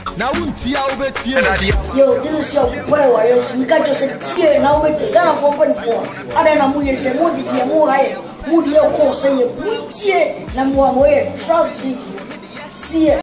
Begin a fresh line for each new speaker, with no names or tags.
Yo, this is your boy Warriors. We got just a tear now with it. Gonna open for. I don't know who you say, who did you more high? Who do you call say, who tear? Number one way, trust him. See